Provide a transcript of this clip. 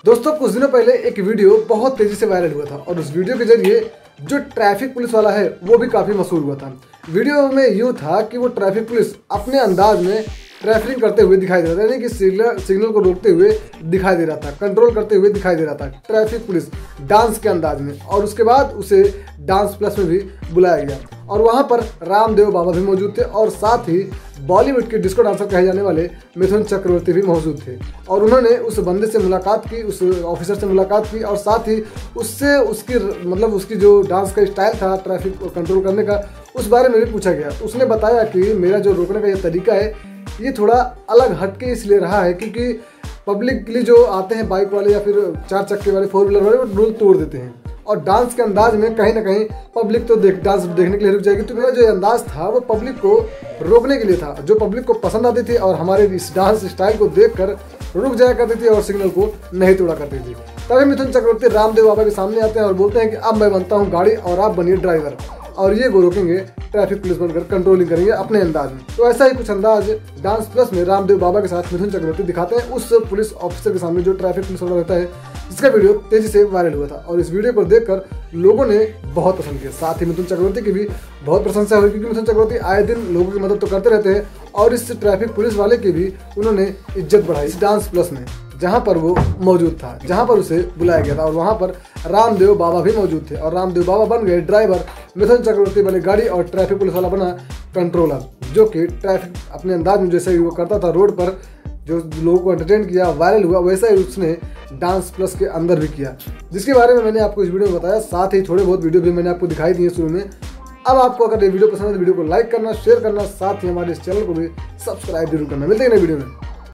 दोस्तों कुछ दिनों पहले एक वीडियो बहुत तेजी से वायरल हुआ था और उस वीडियो के जरिए जो ट्रैफिक पुलिस वाला है वो भी काफी मशहूर हुआ था। वीडियो में यूँ था कि वो ट्रैफिक पुलिस अपने अंदाज में ट्रैफिकिंग करते हुए दिखाई दे रहा था, यानी कि सिग्नल को रोकते हुए दिखाई दे रहा था, कंट्रोल करते हुए दिखाई दे रहा था ट्रैफिक पुलिस डांस के अंदाज में। और उसके बाद उसे डांस प्लस में भी बुलाया गया और वहाँ पर रामदेव बाबा भी मौजूद थे और साथ ही बॉलीवुड के डिस्को डांसर कहे जाने वाले मिथुन चक्रवर्ती भी मौजूद थे। और उन्होंने उस बंदे से मुलाकात की, उस ऑफिसर से मुलाकात की और साथ ही उससे उसकी जो डांस का स्टाइल था ट्रैफिक को कंट्रोल करने का, उस बारे में भी पूछा गया। उसने बताया कि मेरा जो रोकने का ये तरीका है ये थोड़ा अलग हटके इसलिए रहा है क्योंकि पब्लिकली जो आते हैं बाइक वाले या फिर 4 चक्के वाले 4 व्हीलर वाले वो रूल तोड़ देते हैं और डांस के अंदाज में कहीं ना कहीं पब्लिक तो डांस देखने के लिए रुक जाएगी। तो मेरा जो अंदाज था वो पब्लिक को रोकने के लिए था, जो पब्लिक को पसंद आती थी और हमारे इस डांस स्टाइल को देखकर रुक जाया करती थी और सिग्नल को नहीं तोड़ा करती थी। तभी मिथुन चक्रवर्ती रामदेव बाबा के सामने आते हैं और बोलते हैं कि अब मैं बनता हूँ गाड़ी और आप बनिए ड्राइवर और ये को रोकेंगे, ट्रैफिक पुलिस बनकर कंट्रोलिंग करेंगे अपने अंदाज में। तो ऐसा ही कुछ अंदाज डांस प्लस में रामदेव बाबा के साथ मिथुन चक्रवर्ती दिखाते हैं उस पुलिस ऑफिसर के सामने जो ट्रैफिक पुलिस वाला रहता है, जिसका वीडियो तेजी से वायरल हुआ था। और इस वीडियो को देखकर लोगों ने बहुत पसंद किया, साथ ही मिथुन चक्रवर्ती की भी बहुत प्रशंसा हुई क्योंकि मिथुन चक्रवर्ती आए दिन लोगों की मदद तो करते रहते हैं और इस ट्रैफिक पुलिस वाले की भी उन्होंने इज्जत बढ़ाई इस डांस प्लस में, जहां पर वो मौजूद था, जहां पर उसे बुलाया गया था। और वहां पर रामदेव बाबा भी मौजूद थे और रामदेव बाबा बन गए ड्राइवर, मिथुन चक्रवर्ती बने गाड़ी और ट्रैफिक पुलिस वाला बना कंट्रोलर, जो कि ट्रैफिक अपने अंदाज में जैसे वो करता था रोड पर, जो लोगों को एंटरटेन किया, वायरल हुआ, वैसा ही उसने डांस प्लस के अंदर भी किया, जिसके बारे में मैंने आपको इस वीडियो में बताया। साथ ही थोड़े बहुत वीडियो भी मैंने आपको दिखाई दिए शुरू में। अब आपको अगर ये वीडियो पसंद है तो वीडियो को लाइक करना, शेयर करना, साथ ही हमारे इस चैनल को भी सब्सक्राइब जरूर करना। मिलते हैं नए वीडियो में।